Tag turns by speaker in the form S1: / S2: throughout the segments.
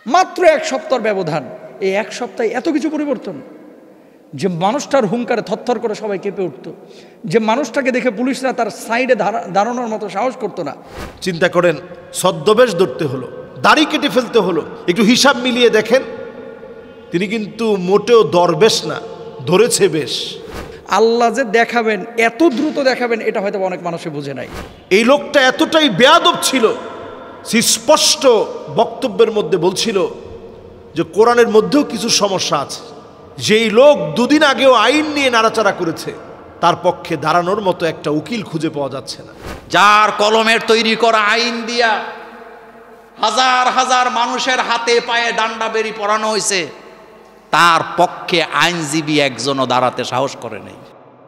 S1: মাত্র 1 সপ্তাহের ব্যবধান, এই 1 সপ্তাহে এত কিছু পরিবর্তন। যে মানুষটার হুঙ্কারে থরথর করে সবাই কেঁপে উঠত, যে মানুষটাকে দেখে পুলিশরা তার সাইডে দাঁড়ানোর মতো সাহস করতো না।
S2: চিন্তা করেন, ছদ্মবেশ ধরতে হলো, দাড়ি কেটে ফেলতে হলো। একটু হিসাব মিলিয়ে দেখেন, তিনি কিন্তু মোটেও দরবেশ না, ধরেছে বেশ।
S1: আল্লাহ যে দেখাবেন, এত দ্রুত দেখাবেন, এটা হয়তো অনেক মানুষে বুঝে নাই।
S2: এই লোকটা এতটাই বেয়াদব ছিল, স্পষ্ট বক্তব্যের মধ্যে বলছিল যে কোরআনের মধ্যেও কিছু সমস্যা আছে। যেই লোক 2 দিন আগেও আইন নিয়ে নাড়াচাড়া করেছে, তার পক্ষে দাঁড়ানোর মতো একটা উকিল খুঁজে পাওয়া যাচ্ছে না।
S3: যার কলমের তৈরি করা আইন দিয়া হাজার হাজার মানুষের হাতে পায়ে ডান্ডা বেরি পরানো হয়েছে, তার পক্ষে আইনজীবী একজনও দাঁড়াতে সাহস করে নাই।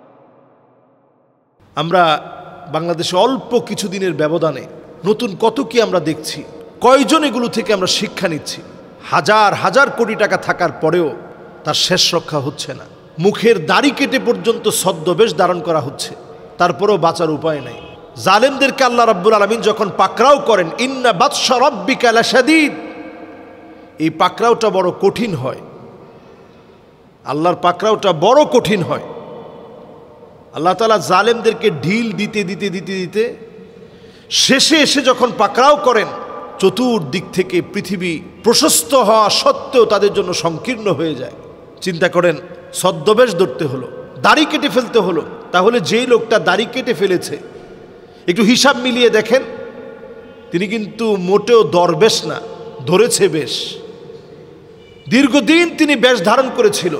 S2: আমরা বাংলাদেশে অল্প কিছুদিনের ব্যবধানে নতুন কত কি আমরা দেখছি, কয়জন এগুলো থেকে আমরা শিক্ষা নিচ্ছি। হাজার হাজার কোটি টাকা থাকার পরেও তার শেষ রক্ষা হচ্ছে না। মুখের দাড়ি কেটে পর্যন্ত ছদ্মবেশ ধারণ করা হচ্ছে, তারপরেও বাঁচার উপায় নাই। জালেমদেরকে আল্লাহ রাব্বুল আলামিন যখন পাকড়াও করেন, ইন্না বাতশা রাব্বিকা লাশাদীদ, এই পাকড়াওটা বড় কঠিন হয়। আল্লাহর পাকড়াওটা বড় কঠিন হয়। আল্লাহ তাআলা জালেমদেরকে ঢিল দিতে দিতে দিতে দিতে শেষে এসে যখন পাকড়াও করেন, চতুর্দিক থেকে পৃথিবী প্রশস্ত হওয়া সত্ত্বেও তাদের জন্য সংকীর্ণ হয়ে যায়। চিন্তা করেন, ছদ্মবেশ ধরতে হলো, দাড়ি কেটে ফেলতে হলো। তাহলে যেই লোকটা দাড়ি কেটে ফেলেছে, একটু হিসাব মিলিয়ে দেখেন, তিনি কিন্তু মোটেও দরবেশ না, ধরেছে বেশ। দীর্ঘদিন তিনি বেশ ধারণ করেছিল,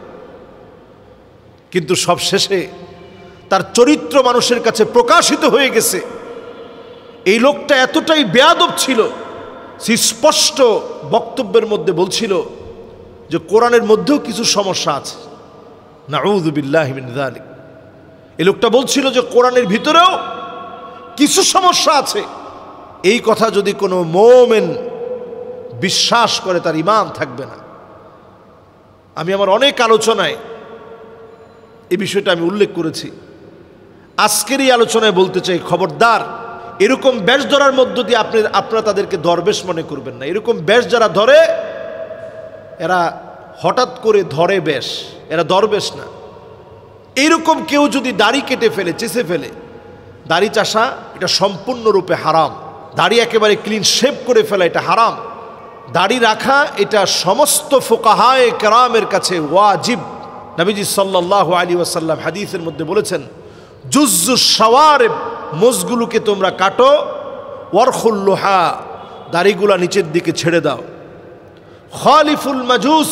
S2: কিন্তু সব শেষে তার চরিত্র মানুষের কাছে প্রকাশিত হয়ে গেছে। এই লোকটা এতটাই বেয়াদব ছিল, স্পষ্ট বক্তব্যের মধ্যে বলছিল যে কোরআনের মধ্যেও কিছু সমস্যা আছে। নাউযু বিল্লাহি মিন যালিক। এই লোকটা বলছিল যে কোরআনের ভিতরেও কিছু সমস্যা আছে। এই কথা যদি কোনো মুমিন বিশ্বাস করে, তার ঈমান থাকবে না। আমি আমার অনেক আলোচনায় এই বিষয়টা আমি উল্লেখ করেছি। আজকের এই আলোচনায় বলতে চাই, খবরদার, এরকম বেশ ধরার মধ্য দিয়ে আপনারা তাদেরকে দরবেশ মনে করবেন না। এরকম বেশ যারা ধরে, এরা হঠাৎ করে ধরে বেশ, এরা দরবেশ না। এইরকম কেউ যদি দাড়ি কেটে ফেলে, চেষে ফেলে, দাড়ি চাষা এটা সম্পূর্ণরূপে হারাম। দাড়ি একেবারে ক্লিন শেভ করে ফেলা এটা হারাম। দাড়ি রাখা এটা সমস্ত ফুকাহায়ে কেরামের কাছে ওয়াজিব। নবীজি সাল্লাল্লাহু আলাইহি ওয়াসাল্লাম হাদিসের মধ্যে বলেছেন, জুজ্জুশ শাওয়ারিব, মোজগুলোকে তোমরা কাটো, ওয়ারখুল্লুহা, দাড়িগুলা নিচের দিকে ছেড়ে দাও। খালিফুল মাজুস,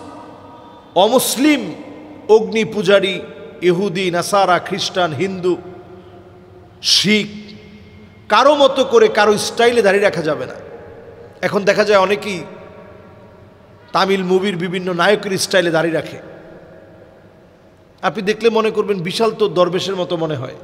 S2: অমুসলিম, অগ্নি পূজারী, ইহুদি, নাসারা, খ্রিস্টান, হিন্দু, শিখ, কারো মতো করে কারো স্টাইলে দাঁড়িয়ে রাখা যাবে না। এখন দেখা যায় অনেকেই তামিল মুভির বিভিন্ন নায়কের স্টাইলে দাঁড়িয়ে রাখে। আপনি দেখলে মনে করবেন বিশাল তো দরবেশের মতো মনে হয়।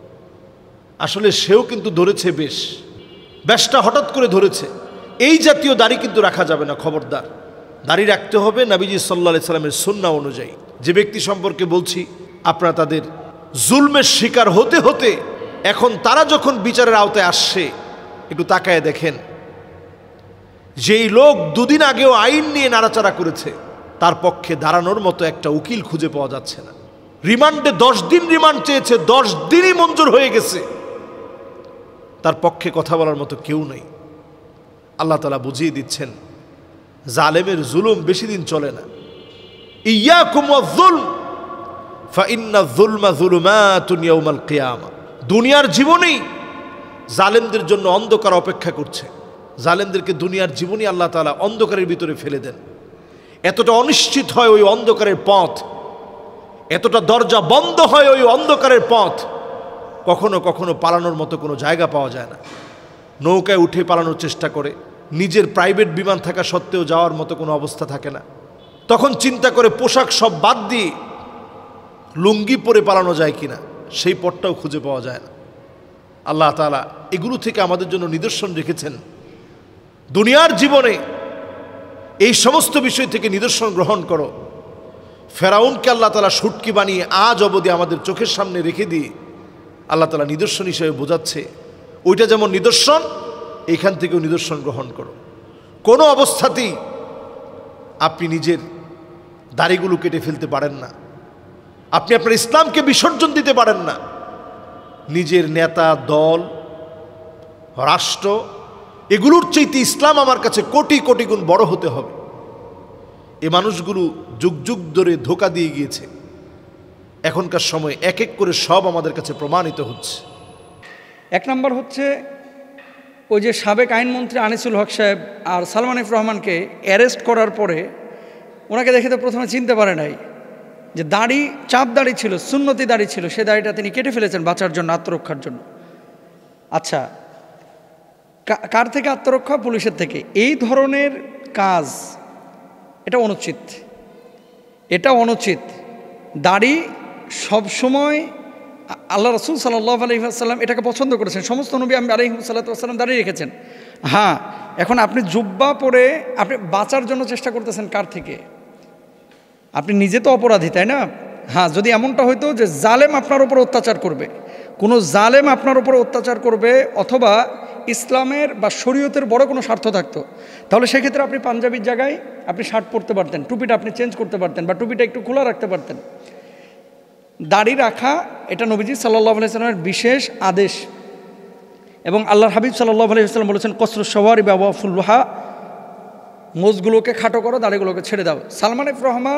S2: আসলে সেও কিন্তু ধরেছে বেশ, বেশটা হঠাৎ করে ধরেছে। এই জাতীয় দাড়ি কিন্তু রাখা যাবে না, খবরদার। দাড়ি রাখতে হবে নবীজি সাল্লাল্লাহু আলাইহি সাল্লামের সুন্নাহ অনুযায়ী। যে ব্যক্তি সম্পর্কে বলছি, আপনারা তাদের জুলমের শিকার হতে হতে এখন তারা যখন বিচারের আওতায় আসছে, একটু তাকায় দেখেন, যেই লোক 2 দিন আগেও আইন নিয়ে নাড়াচাড়া করেছে, তার পক্ষে দাঁড়ানোর মতো একটা উকিল খুঁজে পাওয়া যাচ্ছে না। রিমান্ডে 10 দিন রিমান্ড চেয়েছে, 10 দিনই মঞ্জুর হয়ে গেছে, তার পক্ষে কথা বলার মতো কেউ নেই। আল্লাহ তাআলা বুঝিয়ে দিচ্ছেন, জালেমের জুলুম বেশি দিন চলে না। ইয়াকুম ওয়াজ-যুলম ফাইন্না যুলমা যুলুমাতুন ইয়াউমাল কিয়ামা। দুনিয়ার জীবনেই জালেমদের জন্য অন্ধকার অপেক্ষা করছে। জালেমদেরকে দুনিয়ার জীবনই আল্লাহ তাআলা অন্ধকারের ভিতরে ফেলে দেন। এতটা অনিশ্চিত হয় ওই অন্ধকারের পথ, এতটা দরজা বন্ধ হয় ওই অন্ধকারের পথ, কখনো কখনো পালানোর মতো কোনো জায়গা পাওয়া যায় না। নৌকায় উঠে পালানোর চেষ্টা করে, নিজের প্রাইভেট বিমান থাকা সত্ত্বেও যাওয়ার মতো কোনো অবস্থা থাকে না। তখন চিন্তা করে পোশাক সব বাদ দিয়ে লুঙ্গি পরে পালানো যায় কিনা, সেই পথটাও খুঁজে পাওয়া যায় না। আল্লাহ তাআলা এগুলো থেকে আমাদের জন্য নিদর্শন রেখেছেন। দুনিয়ার জীবনে এই সমস্ত বিষয় থেকে নিদর্শন গ্রহণ করো। ফেরাউনকে আল্লাহ তাআলা শুটকি বানিয়ে আজ অবধি আমাদের চোখের সামনে রেখে দিয়ে আল্লাহ তাআলা নিদর্শন হিসেবে বোঝাচ্ছে, ওইটা যেমন নিদর্শন, এইখান থেকেও নিদর্শন গ্রহণ করো। কোনো অবস্থাতেই আপনি নিজের দাড়িগুলো কেটে ফেলতে পারেন না, আপনি আপনার ইসলামকে বিসর্জন দিতে পারেন না। নিজের নেতা, দল, রাষ্ট্র এগুলোর চাইতে ইসলাম আমার কাছে কোটি কোটি গুণ বড় হতে হবে। এ মানুষগুলো যুগ যুগ ধরে ধোঁকা দিয়ে গিয়েছে। এখনকার সময় এক এক করে সব আমাদের কাছে প্রমাণিত হচ্ছে।
S1: এক নম্বর হচ্ছে ওই যে সাবেক আইনমন্ত্রী আনিসুল হক সাহেব আর সালমান এফ রহমানকে অ্যারেস্ট করার পরে ওনাকে দেখে তো প্রথমে চিনতে পারে নাই যে দাড়ি, চাপ দাড়ি ছিল, সুন্নতি দাড়ি ছিল, সে দাড়িটা তিনি কেটে ফেলেছেন বাঁচার জন্য, আত্মরক্ষার জন্য। আচ্ছা, কার থেকে আত্মরক্ষা? পুলিশের থেকে। এই ধরনের কাজ এটা অনুচিত, এটা অনুচিত। দাড়ি সবসময় আল্লাহ রসুল সাল্লাল্লাহু আলাইহি ওয়াসাল্লাম এটাকে পছন্দ করেছেন। সমস্ত নবী আলাইহিস সাল্লাতু ওয়াসসালাম দাড়ি রেখেছেন। হ্যাঁ, এখন আপনি জুব্বা পরে আপনি বাঁচার জন্য চেষ্টা করতেছেন কার থেকে? আপনি নিজে তো অপরাধী, তাই না? হ্যাঁ, যদি এমনটা হইতো যে জালেম আপনার উপর অত্যাচার করবে, কোনো জালেম আপনার উপর অত্যাচার করবে, অথবা ইসলামের বা শরীয়তের বড় কোনো স্বার্থ থাকতো, তাহলে সেক্ষেত্রে আপনি পাঞ্জাবির জায়গায় আপনি শার্ট পরতে পারতেন, টুপিটা আপনি চেঞ্জ করতে পারতেন, বা টুপিটা একটু খোলা রাখতে পারতেন। দাড়ি রাখা এটা নবীজি সাল্লাল্লাহু আলাইহি ওয়াসাল্লামের বিশেষ আদেশ, এবং আল্লাহর হাবিব সাল্লাল্লাহু আলাইহি ওয়াসাল্লাম বলেছেন কসরুস শাওয়ারিব ওয়া ওয়াফুল্লুহা, মোজগুলোকে খাটো করো, দাড়িগুলোকে ছেড়ে দাও। সালমান এফ রহমান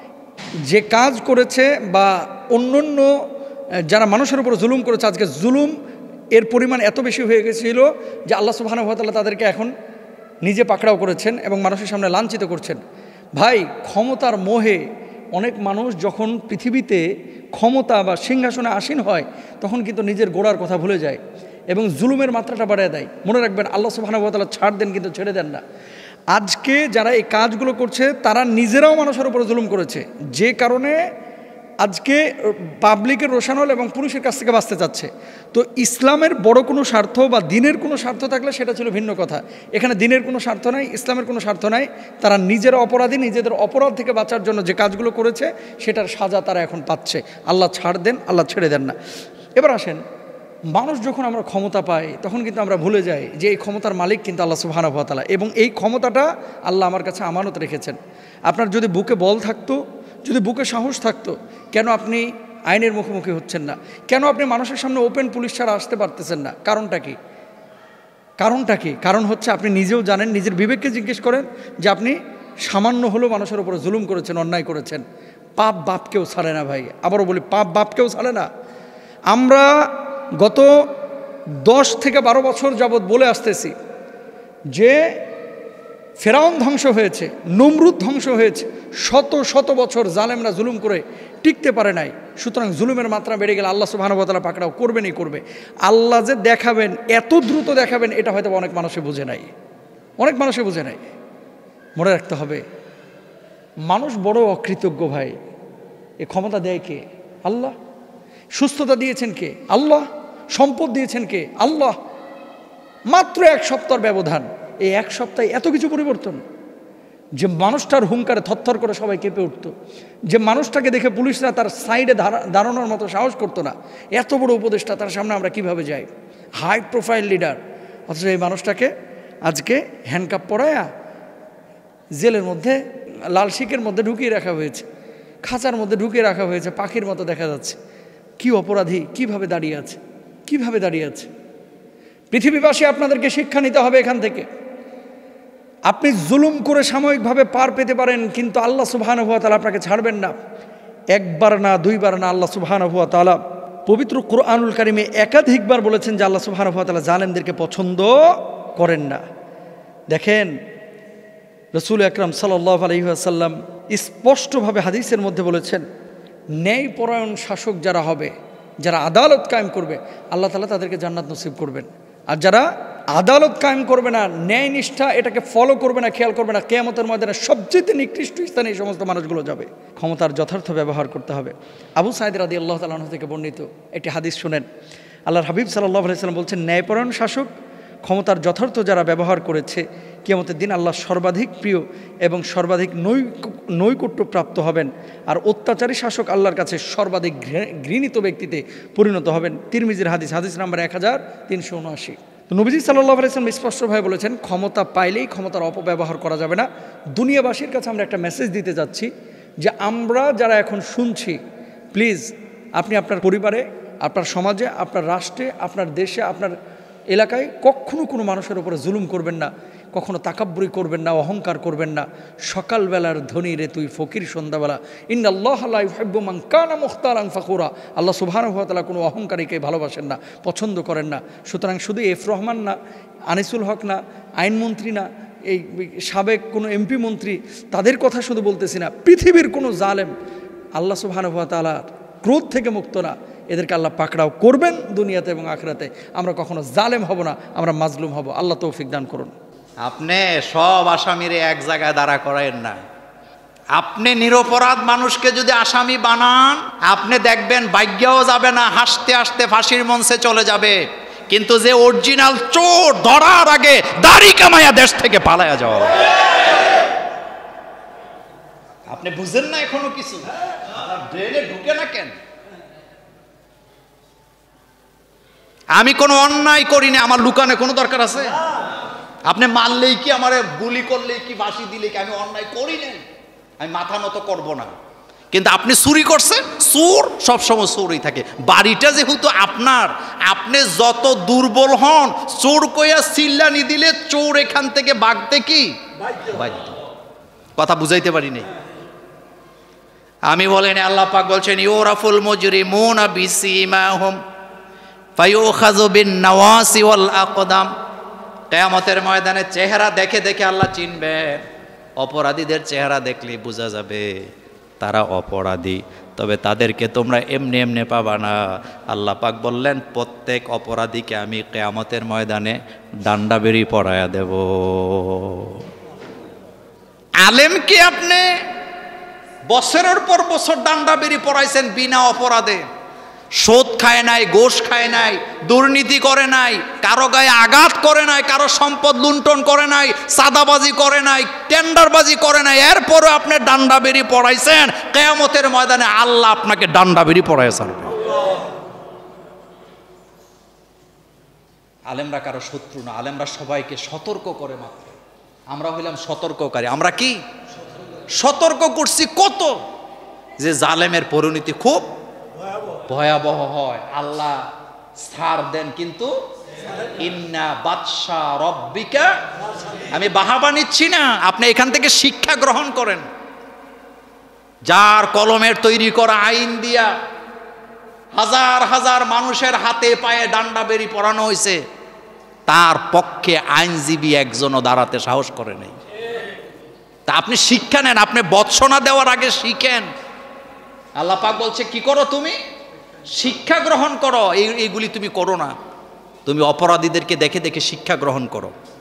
S1: যে কাজ করেছে, বা অন্যান্য যারা মানুষের উপর জুলুম করেছে, আজকে জুলুম এর পরিমাণ এত বেশি হয়ে গেছিল যে আল্লাহ সুবহানাহু ওয়া তাআলা তাদেরকে এখন নিজে পাকড়াও করেছেন এবং মানুষের সামনে লাঞ্ছিত করছেন। ভাই, ক্ষমতার মোহে অনেক মানুষ যখন পৃথিবীতে ক্ষমতা বা সিংহাসনে আসীন হয়, তখন কিন্তু নিজের গোড়ার কথা ভুলে যায় এবং জুলুমের মাত্রাটা বাড়িয়ে দেয়। মনে রাখবেন, আল্লাহ সুবহানাহু ওয়া তাআলা ছাড় দেন কিন্তু ছেড়ে দেন না। আজকে যারা এই কাজগুলো করছে তারা নিজেরাও মানুষের উপরে জুলুম করেছে, যে কারণে আজকে পাবলিকের রোশানল এবং পুলিশের কাছ থেকে বাঁচতে চাচ্ছে। তো ইসলামের বড় কোনো স্বার্থ বা দিনের কোনো স্বার্থ থাকলে সেটা ছিল ভিন্ন কথা। এখানে দিনের কোনো স্বার্থ নাই, ইসলামের কোনো স্বার্থ নাই। তারা নিজেরা অপরাধী, নিজেদের অপরাধ থেকে বাঁচার জন্য যে কাজগুলো করেছে সেটার সাজা তারা এখন পাচ্ছে। আল্লাহ ছাড় দেন, আল্লাহ ছেড়ে দেন না। এবার আসেন, মানুষ যখন আমরা ক্ষমতা পাই তখন কিন্তু আমরা ভুলে যাই যে এই ক্ষমতার মালিক কিন্তু আল্লাহ সুবহানাহু ওয়া তাআলা, এবং এই ক্ষমতাটা আল্লাহ আমার কাছে আমানত রেখেছেন। আপনার যদি বুকে বল থাকতো, যদি বুকে সাহস থাকতো, কেন আপনি আইনের মুখোমুখি হচ্ছেন না? কেন আপনি মানুষের সামনে ওপেন পুলিশ ছাড়া আসতে পারতেছেন না? কারণটা কি? কারণটা কি? কারণ হচ্ছে আপনি নিজেও জানেন, নিজের বিবেককে জিজ্ঞেস করেন যে আপনি সামান্য হলেও মানুষের উপরে জুলুম করেছেন, অন্যায় করেছেন। পাপ বাপকেও ছাড়ে না ভাই, আবারও বলি, পাপ বাপকেও ছাড়ে না। আমরা গত 10 থেকে 12 বছর যাবৎ বলে আসতেছি যে ফেরাউন ধ্বংস হয়েছে, নমরুদ ধ্বংস হয়েছে, শত শত বছর জালেমরা জুলুম করে টিকতে পারে নাই। সুতরাং জুলুমের মাত্রা বেড়ে গেলে আল্লাহ সুবহানাহু ওয়া তাআলা পাকড়াও করবেনই করবে। আল্লাহ যে দেখাবেন, এত দ্রুত দেখাবেন, এটা হয়তো অনেক মানুষে বুঝে নাই, অনেক মানুষে বুঝে নাই। মনে রাখতে হবে, মানুষ বড় অকৃতজ্ঞ ভাই। এ ক্ষমতা দেয় কে? আল্লাহ। সুস্থতা দিয়েছেন কে? আল্লাহ। সম্পদ দিয়েছেন কে? আল্লাহ। মাত্র 1 সপ্তাহের ব্যবধান, এই 1 সপ্তাহে এত কিছু পরিবর্তন। যে মানুষটার হুঙ্কারে থরথর করে সবাই কেঁপে উঠত, যে মানুষটাকে দেখে পুলিশরা তার সাইডে দাঁড়ানোর মতো সাহস করতো না, এত বড় উপদেষ্টা, তার সামনে আমরা কিভাবে যাই? হাই প্রোফাইল লিডার, অথচ এই মানুষটাকে আজকে হ্যান্ডকাপ পরায়া জেলের মধ্যে, লাল শিকের মধ্যে ঢুকিয়ে রাখা হয়েছে, খাঁচার মধ্যে ঢুকিয়ে রাখা হয়েছে, পাখির মতো দেখা যাচ্ছে। কি অপরাধী কিভাবে দাঁড়িয়ে আছে, কিভাবে দাঁড়িয়ে আছে? পৃথিবীবাসী আপনাদেরকে শিক্ষা নিতে হবে এখান থেকে। আপনি জুলুম করে সাময়িকভাবে পার পেতে পারেন, কিন্তু আল্লাহ সুবহানাহু ওয়া তাআলা আপনাকে ছাড়বেন না। একবার না, দুইবার না, আল্লাহ সুবহানাহু ওয়া তাআলা পবিত্র কুরআনুল কারীমে একাধিকবার বলেছেন যে আল্লাহ সুবহানাহু ওয়া তাআলা জালেমদেরকে পছন্দ করেন না। দেখেন, রাসূল আকরাম সাল্লাল্লাহু আলাইহি ওয়াসাল্লাম স্পষ্টভাবে হাদিসের মধ্যে বলেছেন, ন্যায়পরায়ণ শাসক যারা হবে, যারা আদালত কায়েম করবে, আল্লাহ তাআলা তাদেরকে জান্নাত নসিব করবেন। আর যারা আদালত কায়েম করবে না, ন্যায় নিষ্ঠা এটাকে ফলো করবে না, খেয়াল করবে না, কিয়ামতের ময়দানে সবচেয়ে নিকৃষ্ট স্থানে এই সমস্ত মানুষগুলো যাবে। ক্ষমতার যথার্থ ব্যবহার করতে হবে। আবু সাঈদ রাদিয়াল্লাহু তাআলা আনহু থেকে বর্ণিত একটি হাদিস শুনেন। আল্লাহর হাবিব সাল্লাল্লাহু আলাইহি ওয়াসাল্লাম বলছেন, ন্যায়পরায়ণ শাসক, ক্ষমতার যথার্থ যারা ব্যবহার করেছে, কিয়ামতের দিন আল্লাহ সর্বাধিক প্রিয় এবং সর্বাধিক নৈকট্যপ্রাপ্ত হবেন। আর অত্যাচারী শাসক আল্লাহর কাছে সর্বাধিক ঘৃণিত ব্যক্তিতে পরিণত হবেন। তিরমিজির হাদিস, হাদিস নাম্বার 1379। তো নবীজি সাল্লাল্লাহু আলাইহি ওয়াসাল্লাম স্পষ্টভাবে বলেছেন, ক্ষমতা পাইলেই ক্ষমতার অপব্যবহার করা যাবে না। দুনিয়াবাসীর কাছে আমরা একটা মেসেজ দিতে যাচ্ছি যে আমরা যারা এখন শুনছি, প্লিজ আপনি আপনার পরিবারে, আপনার সমাজে, আপনার রাষ্ট্রে, আপনার দেশে, আপনার এলাকায় কখনো কোনো মানুষের উপরে জুলুম করবেন না, কখনো তাকাব্বুরি করবেন না, অহংকার করবেন না। সকালবেলার ধনী রে তুই ফকির সন্ধ্যাবেলা। ইন্নাল্লাহ লা ইউহিব্বু মান কানা মুখতালান ফাখুরা। আল্লাহ সুবহানাহু ওয়া তাআলা কোনো অহংকারীকে ভালোবাসেন না, পছন্দ করেন না। সুতরাং শুধু এফ রহমান না, আনিসুল হক না, আইনমন্ত্রী না, এই সাবেক কোনো এমপি মন্ত্রী, তাদের কথা শুধু বলতেছি না, পৃথিবীর কোনো জালেম আল্লাহ সুবহানাহু ওয়া তাআলার ক্রোধ থেকে মুক্ত না। এদেরকে আল্লাহ পাকড়াও করবেন দুনিয়াতে এবং আখিরাতে। আমরা কখনো জালেম হব না, আমরা মাজলুম হব। আল্লাহ তৌফিক দান করুন।
S3: আপনি সব আসামিরে এক জায়গায় দাঁড়া করায়েন না। আপনি নিরপরাধ মানুষকে যদি আসামি বানান, আপনি দেখবেন ভাগ্যও যাবে না, হাসতে হাসতে ফাঁসির মঞ্চে চলে যাবে। কিন্তু যে অরিজিনাল চোর ধরার আগে দাড়ি কামাইয়া দেশ থেকে পালায়া যাওয়া। আপনি বুঝেন না এখনো কিছু, আপনার ব্রেনে ঢুকে না কেন? আমি কোনো অন্যায় করি না, আমার লুকানে কোনো দরকার আছে? আপনি মারলেই কি, আমার গুলি করলেই কি, ফাঁসি দিলে কি আমি অন্যায় করি না? আমি মাথা নত করব না। কিন্তু আপনি চুরি করছেন, চোর সবসময় চোরই থাকে। বাড়িটা যেহেতু আপনার, আপনি যত দুর্বল হন, চোর কইয়া চিল্লানি দিলে চোর এখান থেকে ভাগতে কি বাধ্য। কথা বুঝাইতে পারি নাই। আমি বলেন, আল্লাহ পাক বলছেন ইউরাফুল মুজরিমুনা বিসিমাহুম ফায়ুখাযু বিন নাওয়াসি ওয়াল আকদাম। কিয়ামতের ময়দানে চেহারা দেখে দেখে আল্লাহ চিনবেন। অপরাধীদের চেহারা দেখলে বোঝা যাবে তারা অপরাধী, তবে তাদেরকে তোমরা এমনি এমনি পাবা না। আল্লাহ পাক বললেন, প্রত্যেক অপরাধীকে আমি কিয়ামতের ময়দানে ডান্ডা বেরি পরায়া দেব। আলেমকে আপনি বছরের পর বছর ডান্ডা বেরি পরাইছেন বিনা অপরাধে। সুদ খায় নাই, ঘুষ খায় নাই, দুর্নীতি করে নাই, কারো গায়ে আঘাত করে নাই, কারো সম্পদ লুণ্ঠন করে নাই, চাঁদাবাজি করে নাই, টেন্ডারবাজি করে নাই। এরপরও আপনি ডান্ডা বেরি পড়াইছেন। কিয়ামতের ময়দানে আল্লাহ আপনাকে ডান্ডা বেরি পড়ায় ছাড়বে। আলেমরা কারো শত্রু না, আলেমরা সবাইকে সতর্ক করে মাত্র। আমরা হইলাম সতর্ককারী। আমরা কি সতর্ক করছি কত, যে জালেমের পরিণতি খুব ভয়াবহ হয়। আল্লাহ ছাড় দেন, কিন্তু ইন্না বাদশা রব্বিকা, আমি বাহাবা নিচ্ছি না, আপনি এখান থেকে শিক্ষা গ্রহণ করেন। যার কলমের তৈরি করা আইন দিয়া হাজার হাজার মানুষের হাতে পায়ে ডান্ডা বেরি পরানো হয়েছে, তার পক্ষে আইনজীবী একজনও দাঁড়াতে সাহস করে নাই। তা আপনি শিক্ষা নেন, আপনি বৎসনা দেওয়ার আগে শিখেন। আল্লাহ পাক বলছে কি করো, তুমি শিক্ষা গ্রহণ করো। এইগুলি তুমি করো না, তুমি অপরাধীদেরকে দেখে দেখে শিক্ষা গ্রহণ করো।